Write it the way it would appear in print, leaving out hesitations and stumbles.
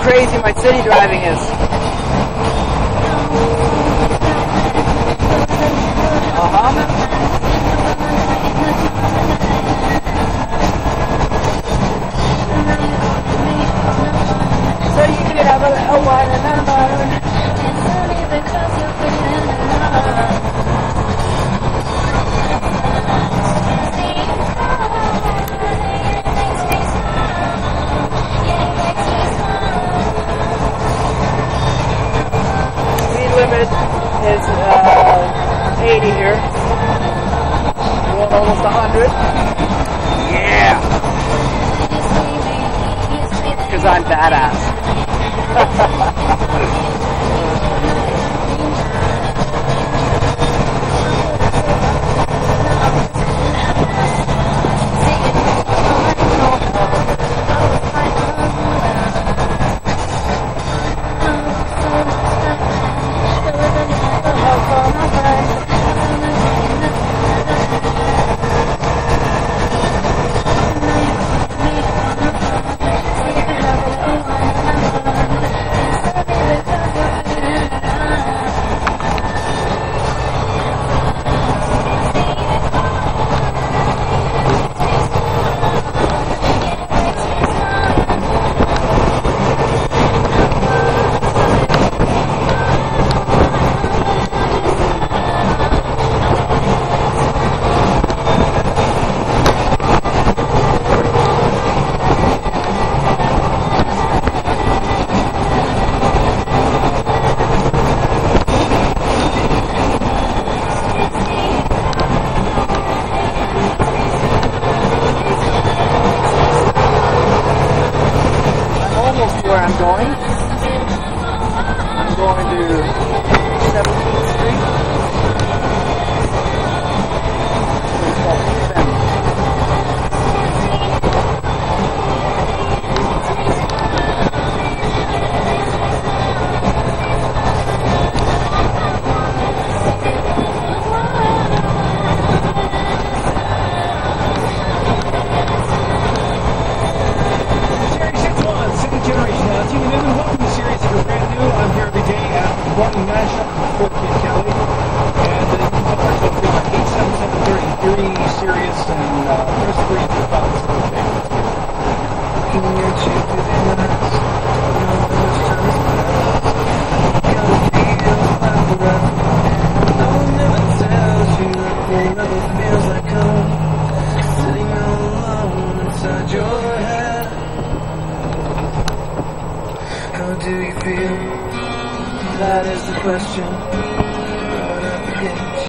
crazy my city driving is. So you can have a one and alone. Speed limit is 80 here. Going almost 100. Yeah! Because I'm badass. Where I'm going. I'm going to 17th Street. It's called East Bend. Barton Mashup from Fort Kent County, and you can contact us at 877-33 Sirius and press 3 to follow us on How do you feel? That is the question brought up again.